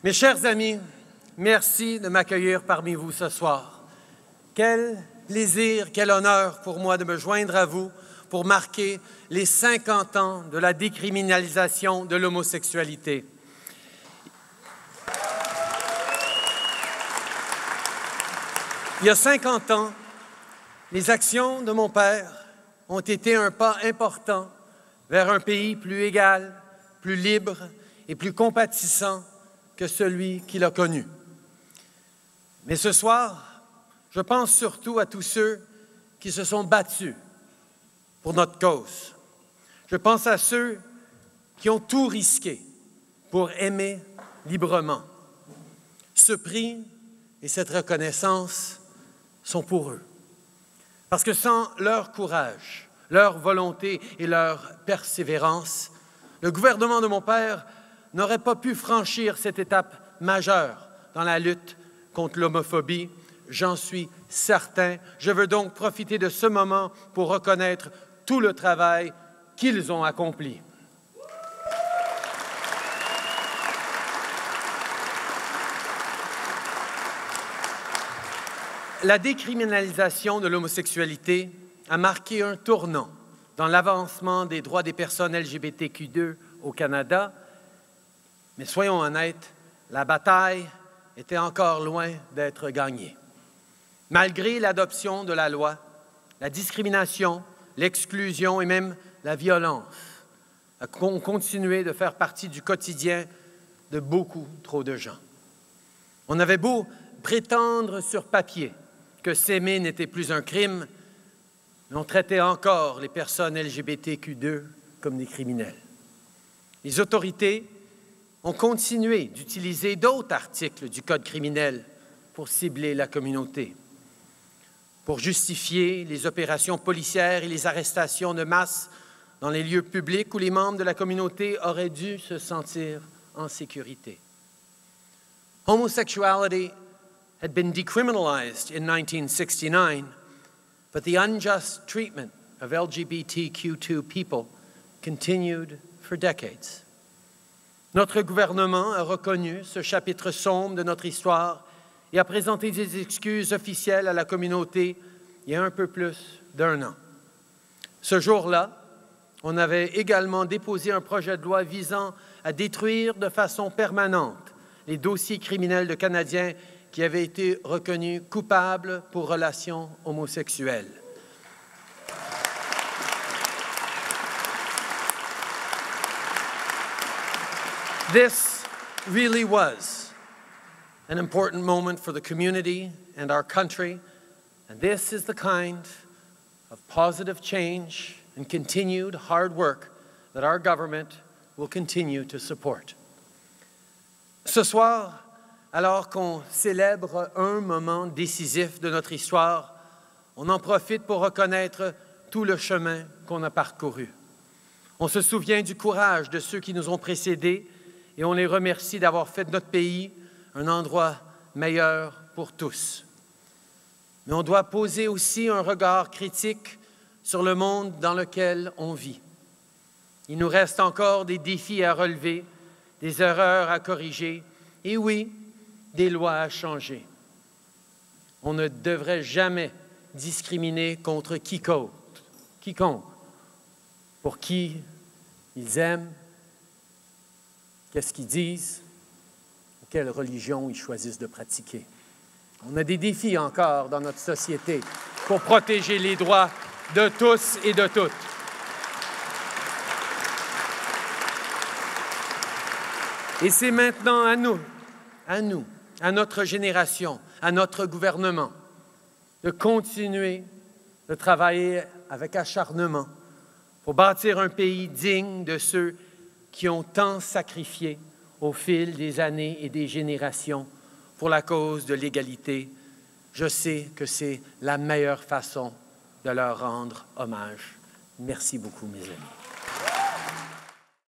Mes chers amis, merci de m'accueillir parmi vous ce soir. Quel plaisir, quel honneur pour moi de me joindre à vous pour marquer les 50 ans de la décriminalisation de l'homosexualité. Il y a 50 ans, les actions de mon père ont été un pas important vers un pays plus égal, plus libre et plus compatissant que celui qu'il a connu. Mais ce soir, je pense surtout à tous ceux qui se sont battus pour notre cause. Je pense à ceux qui ont tout risqué pour aimer librement. Ce prix et cette reconnaissance sont pour eux. Parce que sans leur courage, leur volonté et leur persévérance, le gouvernement de mon père n'aurait pas pu franchir cette étape majeure dans la lutte contre l'homophobie. J'en suis certain. Je veux donc profiter de ce moment pour reconnaître tout le travail qu'ils ont accompli. La décriminalisation de l'homosexualité a marqué un tournant dans l'avancement des droits des personnes LGBTQ2 au Canada. Mais soyons honnêtes, la bataille était encore loin d'être gagnée. Malgré l'adoption de la loi, la discrimination, l'exclusion et même la violence ont continué de faire partie du quotidien de beaucoup trop de gens. On avait beau prétendre sur papier que s'aimer n'était plus un crime, mais on traitait encore les personnes LGBTQ2 comme des criminels. Les autorités ont continué d'utiliser d'autres articles du Code criminel pour cibler la communauté, pour justifier les opérations policières et les arrestations de masse dans les lieux publics où les membres de la communauté auraient dû se sentir en sécurité. Homosexuality had been decriminalized in 1969, but the unjust treatment of LGBTQ2 people continued for decades. Notre gouvernement a reconnu ce chapitre sombre de notre histoire et a présenté des excuses officielles à la communauté il y a un peu plus d'un an. Ce jour-là, on avait également déposé un projet de loi visant à détruire de façon permanente les dossiers criminels de Canadiens qui avaient été reconnus coupables pour relations homosexuelles. This really was an important moment for the community and our country, and this is the kind of positive change and continued hard work that our government will continue to support. Ce soir, alors qu'on célèbre un moment décisif de notre histoire, on en profite pour reconnaître tout le chemin qu'on a parcouru. On se souvient du courage de ceux qui nous ont précédés et on les remercie d'avoir fait de notre pays un endroit meilleur pour tous. Mais on doit poser aussi un regard critique sur le monde dans lequel on vit. Il nous reste encore des défis à relever, des erreurs à corriger et oui, des lois à changer. On ne devrait jamais discriminer contre quiconque, pour qui ils aiment, qu'est-ce qu'ils disent, ou quelle religion ils choisissent de pratiquer. On a des défis encore dans notre société pour protéger les droits de tous et de toutes. Et c'est maintenant à nous, à notre génération, à notre gouvernement, de continuer de travailler avec acharnement pour bâtir un pays digne de ceux qui ont tant sacrifié au fil des années et des générations pour la cause de l'égalité. Je sais que c'est la meilleure façon de leur rendre hommage. Merci beaucoup, mes amis.